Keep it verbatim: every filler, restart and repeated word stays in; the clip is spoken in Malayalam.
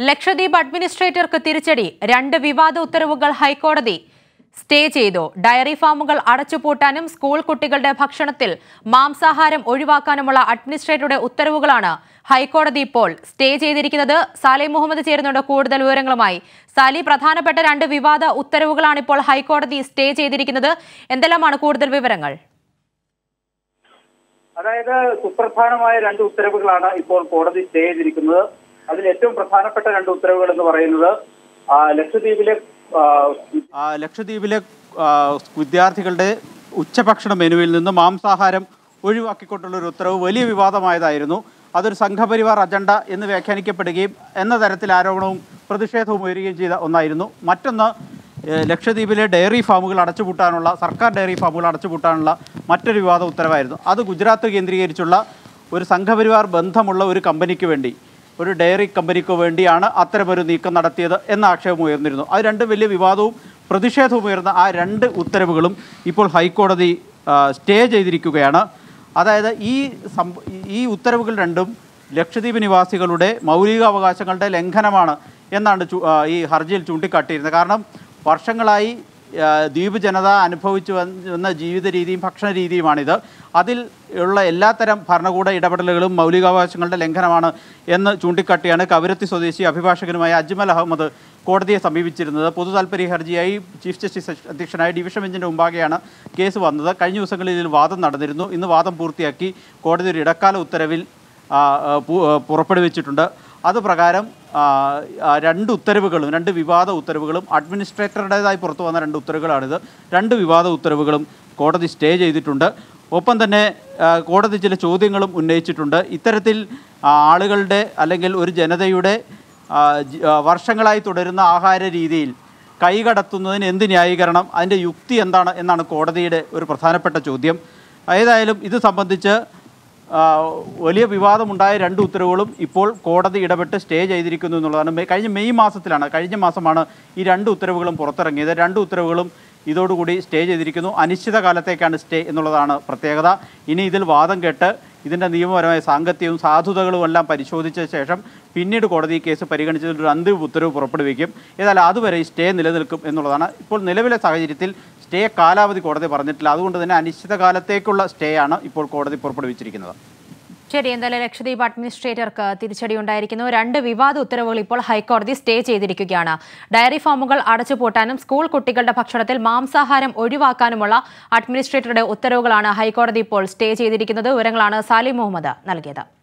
ലക്ഷദ്വീപ് അഡ്മിനിസ്ട്രേറ്റർക്ക് തിരിച്ചടി. രണ്ട് വിവാദ ഉത്തരവുകൾ ഹൈക്കോടതി സ്റ്റേ ചെയ്തു. ഡയറി ഫാമുകൾ അടച്ചുപൂട്ടാനും സ്കൂൾ കുട്ടികളുടെ ഭക്ഷണത്തിൽ മാംസാഹാരം ഒഴിവാക്കാനുമുള്ള അഡ്മിനിസ്ട്രേറ്ററുടെ ഉത്തരവുകളാണ് ഹൈക്കോടതി ഇപ്പോൾ സ്റ്റേ ചെയ്തിരിക്കുന്നത്. സാലി മുഹമ്മദ് ചേരുന്നുണ്ട് കൂടുതൽ വിവരങ്ങളുമായി. സാലി, പ്രധാനപ്പെട്ട രണ്ട് വിവാദ ഉത്തരവുകളാണ് ഇപ്പോൾ ഹൈക്കോടതി സ്റ്റേ ചെയ്തിരിക്കുന്നത്. എന്തെല്ലാമാണ് കൂടുതൽ വിവരങ്ങൾ? അതായത് സുപ്രധാനമായ രണ്ട് ഉത്തരവുകളാണ് ഇപ്പോൾ കോടതി സ്റ്റേ ചെയ്തിരിക്കുന്നത്. അതിൽ ഏറ്റവും പ്രധാനപ്പെട്ട രണ്ട് ഉത്തരവുകൾ എന്ന് പറയുന്നത് ലക്ഷദ്വീപിലെ ലക്ഷദ്വീപിലെ വിദ്യാർത്ഥികളുടെ ഉച്ചഭക്ഷണ മെനുവിൽ നിന്ന് മാംസാഹാരം ഒഴിവാക്കിക്കൊണ്ടുള്ള ഒരു ഉത്തരവ് വലിയ വിവാദമായതായിരുന്നു. അതൊരു സംഘപരിവാർ അജണ്ട എന്ന് വ്യാഖ്യാനിക്കപ്പെടുകയും എന്ന തരത്തിൽ ആരോപണവും പ്രതിഷേധവും ഉയരുകയും ചെയ്ത ഒന്നായിരുന്നു. മറ്റൊന്ന്, ലക്ഷദ്വീപിലെ ഡയറി ഫാമുകൾ അടച്ചുപൂട്ടാനുള്ള സർക്കാർ ഡയറി ഫാമുകൾ അടച്ചുപൂട്ടാനുള്ള മറ്റൊരു വിവാദ ഉത്തരവായിരുന്നു. അത് ഗുജറാത്ത് കേന്ദ്രീകരിച്ചുള്ള ഒരു സംഘപരിവാർ ബന്ധമുള്ള ഒരു കമ്പനിക്ക് വേണ്ടി, ഒരു ഡയറി കമ്പനിക്ക് വേണ്ടിയാണ് അത്തരമൊരു നീക്കം നടത്തിയത് എന്ന ആക്ഷേപം ഉയർന്നിരുന്നു. അത് രണ്ട് വലിയ വിവാദവും പ്രതിഷേധവും ഉയർന്ന ആ രണ്ട് ഉത്തരവുകളും ഇപ്പോൾ ഹൈക്കോടതി സ്റ്റേ ചെയ്തിരിക്കുകയാണ്. അതായത് ഈ ഈ ഉത്തരവുകൾ രണ്ടും ലക്ഷദ്വീപ് നിവാസികളുടെ മൗലികാവകാശങ്ങളുടെ ലംഘനമാണ് എന്നാണ് ഈ ഹർജിയിൽ ചൂണ്ടിക്കാട്ടിയിരുന്നത്. കാരണം വർഷങ്ങളായി ദ്വീപ് ജനത അനുഭവിച്ചു വന്ന ജീവിത രീതിയും ഭക്ഷണ രീതിയുമാണിത്. അതിൽ ഉള്ള എല്ലാത്തരം ഭരണകൂട ഇടപെടലുകളും മൗലികാവകാശങ്ങളുടെ ലംഘനമാണ് എന്ന് ചൂണ്ടിക്കാട്ടിയാണ് കവരത്തി സ്വദേശി അഭിഭാഷകനുമായ അജ്മൽ അഹമ്മദ് കോടതിയെ സമീപിച്ചിരുന്നത്. പൊതു താൽപ്പര്യ ഹർജിയായി ചീഫ് ജസ്റ്റിസ് അധ്യക്ഷനായ ഡിവിഷൻ ബെഞ്ചിൻ്റെ മുമ്പാകെയാണ് കേസ് വന്നത്. കഴിഞ്ഞ ദിവസങ്ങളിൽ ഇതിൽ വാദം നടന്നിരുന്നു. ഇന്ന് വാദം പൂർത്തിയാക്കി കോടതി ഒരു ഇടക്കാല ഉത്തരവിൽ പുറപ്പെടുവിച്ചിട്ടുണ്ട്. അതുപ്രകാരം രണ്ട് ഉത്തരവുകളും രണ്ട് വിവാദ ഉത്തരവുകളും അഡ്മിനിസ്ട്രേറ്ററുടേതായി പുറത്തു വന്ന രണ്ട് ഉത്തരവുകളാണിത്. രണ്ട് വിവാദ ഉത്തരവുകളും കോടതി സ്റ്റേ ചെയ്തിട്ടുണ്ട്. ഒപ്പം തന്നെ കോടതി ചില ചോദ്യങ്ങളും ഉന്നയിച്ചിട്ടുണ്ട്. ഇത്തരത്തിൽ ആളുകളുടെ അല്ലെങ്കിൽ ഒരു ജനതയുടെ വർഷങ്ങളായി തുടരുന്ന ആഹാര രീതിയിൽ കൈകടത്തുന്നതിന് എന്ത് ന്യായീകരണം, അതിൻ്റെ യുക്തി എന്താണ് എന്നാണ് കോടതിയുടെ ഒരു പ്രധാനപ്പെട്ട ചോദ്യം. ഏതായാലും ഇത് സംബന്ധിച്ച് വലിയ വിവാദമുണ്ടായ രണ്ട് ഉത്തരവുകളും ഇപ്പോൾ കോടതി ഇടപെട്ട് സ്റ്റേ ചെയ്തിരിക്കുന്നു എന്നുള്ളതാണ്. കഴിഞ്ഞ മെയ് മാസത്തിലാണ് കഴിഞ്ഞ മാസമാണ് ഈ രണ്ട് ഉത്തരവുകളും പുറത്തിറങ്ങിയത്. രണ്ട് ഉത്തരവുകളും ഇതോടുകൂടി സ്റ്റേ ചെയ്തിരിക്കുന്നു. അനിശ്ചിതകാലത്തേക്കാണ് സ്റ്റേ എന്നുള്ളതാണ് പ്രത്യേകത. ഇനി ഇതിൽ വാദം കേട്ട് ഇതിൻ്റെ നിയമപരമായ സാങ്കത്യവും സാധുതകളും എല്ലാം പരിശോധിച്ച ശേഷം പിന്നീട് കോടതി കേസ് പരിഗണിച്ചതിൽ ഒരു അന്തിമ ഉത്തരവ് പുറപ്പെടുവിക്കും. ഏതായാലും അതുവരെ ഈ സ്റ്റേ നിലനിൽക്കും എന്നുള്ളതാണ്. ഇപ്പോൾ നിലവിലെ സാഹചര്യത്തിൽ സ്റ്റേ കാലാവധി കോടതി പറഞ്ഞിട്ടില്ല. അതുകൊണ്ട് തന്നെ അനിശ്ചിതകാലത്തേക്കുള്ള സ്റ്റേ ആണ് ഇപ്പോൾ കോടതി പുറപ്പെടുവിച്ചിരിക്കുന്നത്. ശരി, എന്തായാലും ലക്ഷദ്വീപ് അഡ്മിനിസ്ട്രേറ്റർക്ക് തിരിച്ചടി ഉണ്ടായിരിക്കുന്നു. രണ്ട് വിവാദ ഉത്തരവുകൾ ഇപ്പോൾ ഹൈക്കോടതി സ്റ്റേ ചെയ്തിരിക്കുകയാണ്. ഡയറി ഫാമുകൾ അടച്ചുപൂട്ടാനും സ്കൂൾ കുട്ടികളുടെ ഭക്ഷണത്തിൽ മാംസാഹാരം ഒഴിവാക്കാനുമുള്ള അഡ്മിനിസ്ട്രേറ്ററുടെ ഉത്തരവുകളാണ് ഹൈക്കോടതി ഇപ്പോൾ സ്റ്റേ ചെയ്തിരിക്കുന്നത്. വിവരങ്ങളാണ് സാലി മുഹമ്മദ് നൽകിയത്.